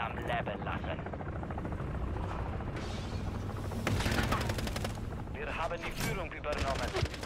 am Leben lassen. Wir haben die Führung übernommen.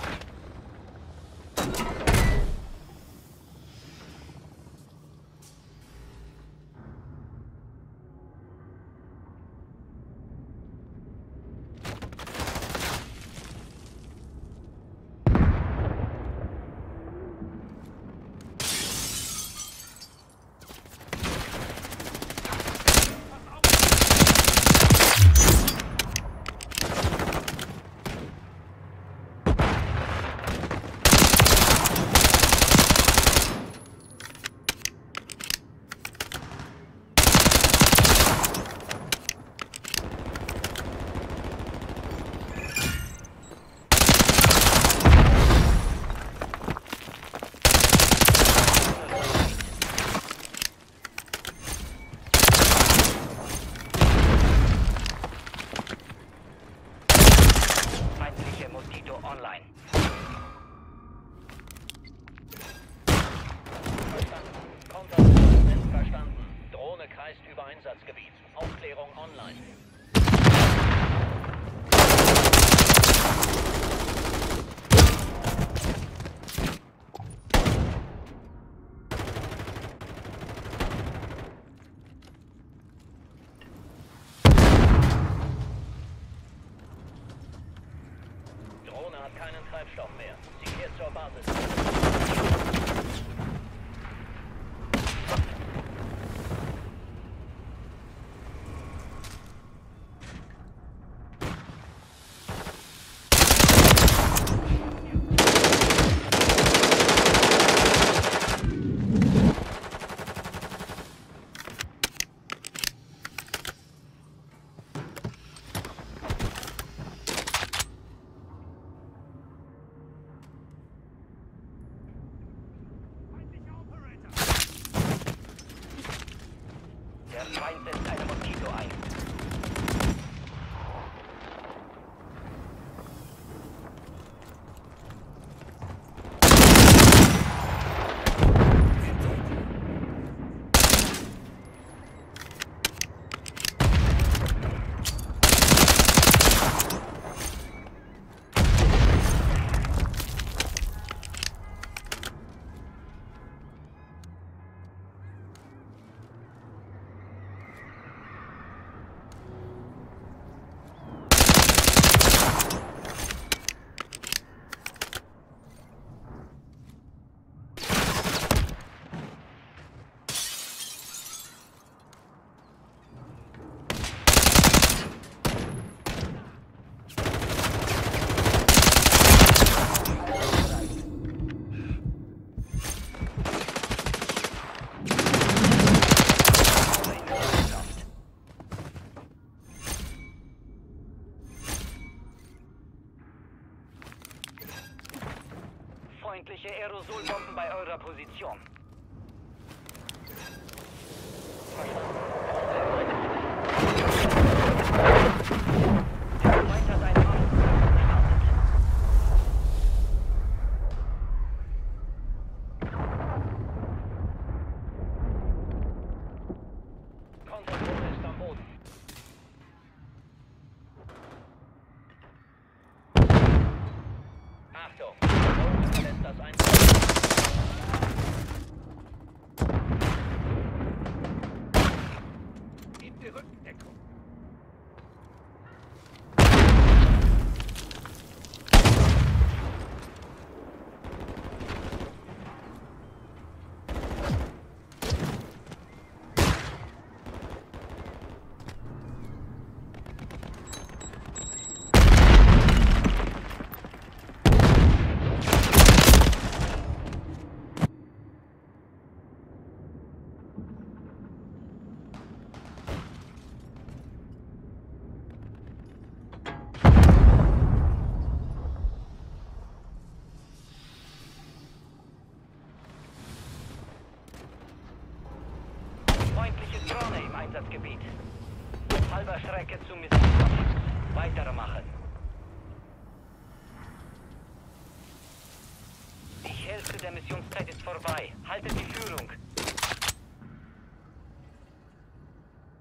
Aufklärung online. Drohne hat keinen Treibstoff mehr. Sie kehrt zur Basis. Der Feind setzt eine Moskito ein. Feindliche Aerosolbomben bei eurer Position. Der Feind hat einen Angriff gestartet. Konterdrohne ist am Boden. Achtung! Drohne verlässt das Einsatzgebiet. In die Rückendeckung. Feindliche Drohne im Einsatzgebiet. Halber Strecke zum Missionsabschluss. Weitermachen. Die Hälfte der Missionszeit ist vorbei. Haltet die Führung.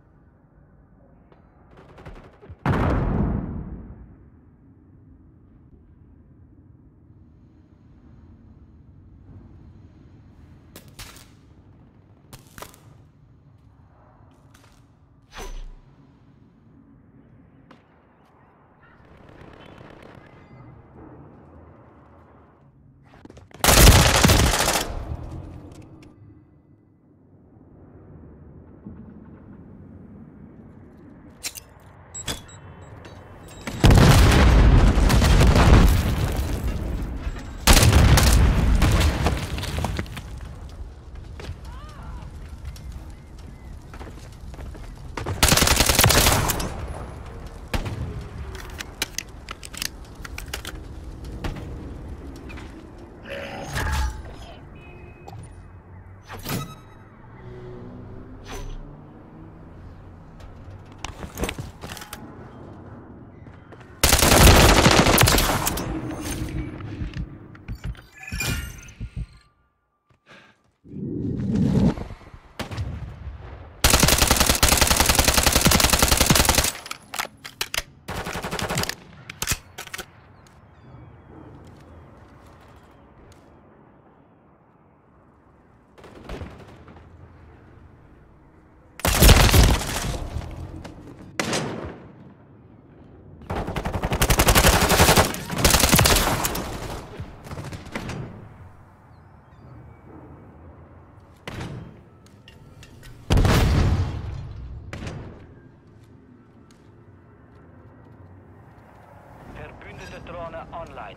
Verbündete Drohne online.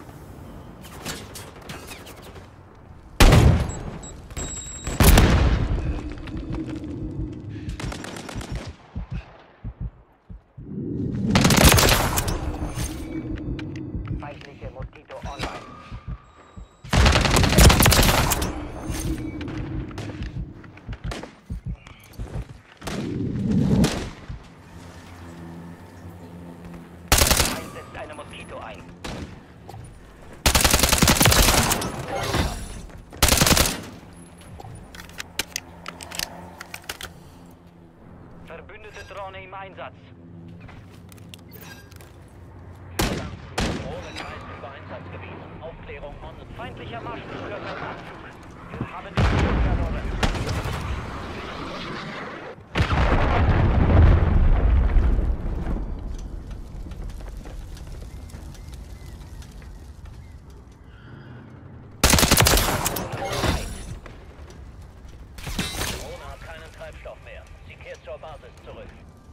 Feindliche Moskito online. Setzt eine Moskito ein. Verbündete Drohne im Einsatz. Drohne kreist über Einsatzgebiet. Aufklärung on. Feindlicher Marschflugkörper im Abflug. Wir haben den Flug verloren. Drohne hat keinen Treibstoff mehr. Sie kehrt zur Basis zurück.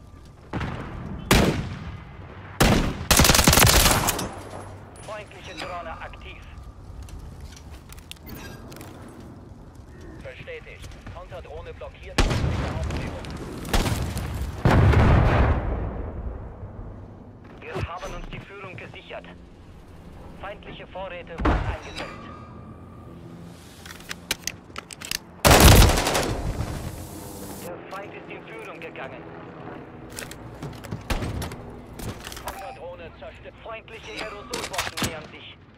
Feindliche Drohne aktiv. Bestätigt. Konterdrohne blockiert. Aufklärung. Wir haben uns die Führung gesichert. Feindliche Vorräte wurden eingesetzt. Der Feind ist in Führung gegangen. Konterdrohne zerstört. Feindliche Aerosolbomben nähern sich.